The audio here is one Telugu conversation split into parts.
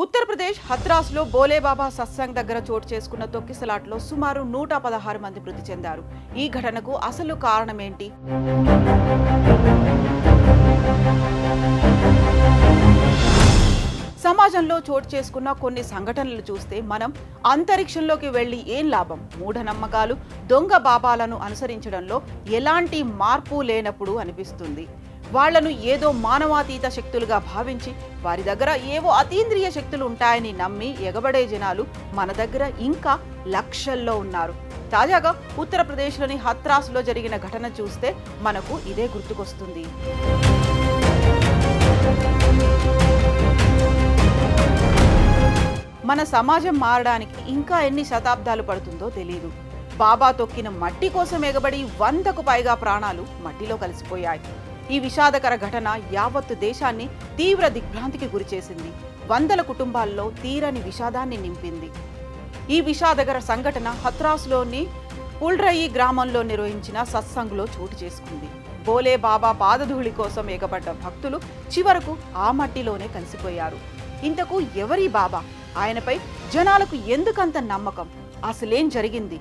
ఉత్తరప్రదేశ్ హత్రాస్లో బోలేబాబా సత్సంగ్ దగ్గర చోటు చేసుకున్న తొక్కిసలాటలో సుమారు 116 మంది మృతి చెందారు. ఈ ఘటనకు అసలు కారణమేంటి? సమాజంలో చోటు చేసుకున్న కొన్ని సంఘటనలు చూస్తే మనం అంతరిక్షంలోకి వెళ్లి ఏం లాభం, మూఢనమ్మకాలు, దొంగ బాబాలను అనుసరించడంలో ఎలాంటి మార్పు లేనప్పుడు అనిపిస్తుంది. వాళ్లను ఏదో మానవాతీత శక్తులుగా భావించి వారి దగ్గర ఏవో అతీంద్రియ శక్తులు ఉంటాయని నమ్మి ఎగబడే జనాలు మన దగ్గర ఇంకా లక్షల్లో ఉన్నారు. తాజాగా ఉత్తరప్రదేశ్లోని హత్రాస్లో జరిగిన ఘటన చూస్తే మనకు ఇదే గుర్తుకొస్తుంది. మన సమాజం మారడానికి ఇంకా ఎన్ని శతాబ్దాలు పడుతుందో తెలియదు. బాబా తొక్కిన మట్టి కోసం ఎగబడి 100కు పైగా ప్రాణాలు మట్టిలో కలిసిపోయాయి. ఈ విషాదకర ఘటన యావత్తు దేశాన్ని తీవ్ర దిగ్భ్రాంతికి గురిచేసింది. వందల కుటుంబాల్లో తీరని విషాదాన్ని నింపింది. ఈ విషాదకర సంఘటన హత్రాస్లోని పుల్రయి గ్రామంలో నిర్వహించిన సత్సంగ్లో చోటు చేసుకుంది. బోలే బాబా పాదధూళి కోసం ఎగబడ్డ భక్తులు చివరకు ఆ మట్టిలోనే కలిసిపోయారు. ఇంతకు ఎవరి బాబా? ఆయనపై జనాలకు ఎందుకంత నమ్మకం? అసలేం జరిగింది?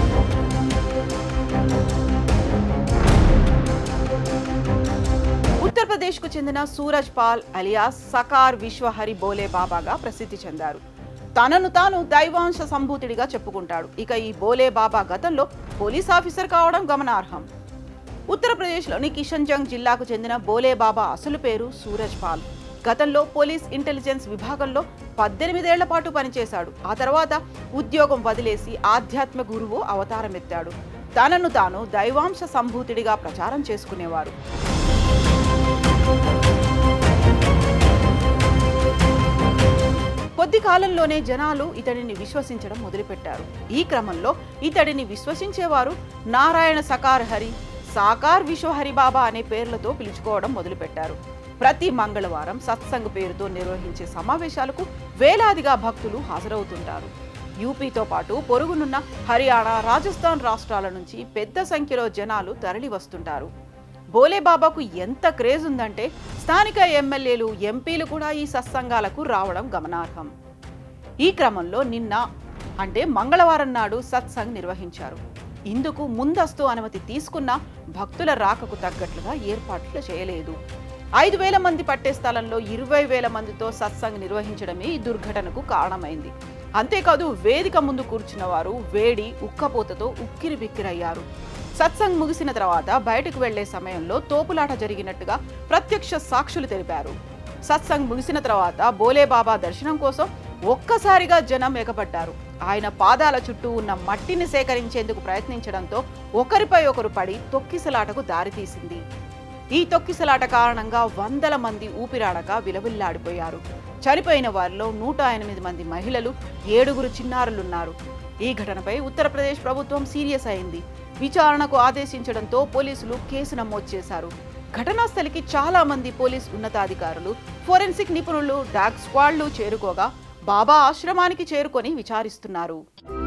ఉత్తరప్రదేశ్కు చెందిన సూరజ్ పాల్ అలియాస్ సకార్ విశ్వహరి బోలే బాబాగా ప్రసిద్ధి చెందారు. తనను తాను దైవాంశ సంభూతుడిగా చెప్పుకుంటాడు. ఇక ఈ బోలే బాబా గతంలో పోలీస్ ఆఫీసర్ కావడం గమనార్హం. ఉత్తరప్రదేశ్లోని కిషన్జంగ్ జిల్లాకు చెందిన బోలే బాబా అసలు పేరు సూరజ్ పాల్. గతంలో పోలీస్ ఇంటెలిజెన్స్ విభాగంలో 18 ఏళ్ల పాటు పనిచేశాడు. ఆ తర్వాత ఉద్యోగం వదిలేసి ఆధ్యాత్మ గురువు అవతారమెత్తాడు. తనను తాను దైవాంశ సంభూతుడిగా ప్రచారం చేసుకునేవారు. కొద్ది కాలంలోనే జనాలు ఇతడిని విశ్వసించడం మొదలుపెట్టారు. ఈ క్రమంలో ఇతడిని విశ్వసించేవారు నారాయణ సకార్ హరి, సాకార్ విశ్వహరి బాబా అనే పేర్లతో పిలుచుకోవడం మొదలుపెట్టారు. ప్రతి మంగళవారం సత్సంగ్ పేరుతో నిర్వహించే సమావేశాలకు వేలాదిగా భక్తులు హాజరవుతుంటారు. యూపీతో పాటు పొరుగునున్న హర్యానా, రాజస్థాన్ రాష్ట్రాల నుంచి పెద్ద సంఖ్యలో జనాలు తరలి వస్తుంటారు. బోలేబాబాకు ఎంత క్రేజ్ ఉందంటే స్థానిక ఎమ్మెల్యేలు, ఎంపీలు కూడా ఈ సత్సంగాలకు రావడం గమనార్హం. ఈ క్రమంలో నిన్న అంటే మంగళవారం నాడు సత్సంగ్ నిర్వహించారు. ఇందుకు ముందస్తు అనుమతి తీసుకున్న భక్తుల రాకకు తగ్గట్లుగా ఏర్పాట్లు చేయలేదు. 5,000 మంది పట్టే స్థలంలో 20,000 మందితో సత్సంగ్ నిర్వహించడమే ఈ దుర్ఘటనకు కారణమైంది. అంతేకాదు వేదిక ముందు కూర్చున్న వారు వేడి ఉక్కపోతతో ఉక్కిరి బిక్కిరయ్యారు. సత్సంగ్ ముగిసిన తర్వాత బయటకు వెళ్లే సమయంలో తోపులాట జరిగినట్టుగా ప్రత్యక్ష సాక్షులు తెలిపారు. సత్సంగ్ ముగిసిన తర్వాత బోలేబాబా దర్శనం కోసం ఒక్కసారిగా జనం ఎగబడ్డారు. ఆయన పాదాల చుట్టూ ఉన్న మట్టిని సేకరించేందుకు ప్రయత్నించడంతో ఒకరిపై ఒకరు పడి తొక్కిసలాటకు దారితీసింది. ఈ తొక్కిసలాట కారణంగా వందల మంది ఊపిరాడక విలవిల్లాడిపోయారు. చనిపోయిన వారిలో 108 మంది మహిళలు, 7 చిన్నారులున్నారు. ఈ ఘటనపై ఉత్తరప్రదేశ్ ప్రభుత్వం సీరియస్ అయింది. విచారణకు ఆదేశించడంతో పోలీసులు కేసు నమోదు చేశారు. ఘటనా స్థలికి చాలా మంది పోలీస్ ఉన్నతాధికారులు, ఫోరెన్సిక్ నిపుణులు, డాగ్ స్క్వాడ్లు చేరుకోగా బాబా ఆశ్రమానికి చేరుకొని విచారిస్తున్నారు.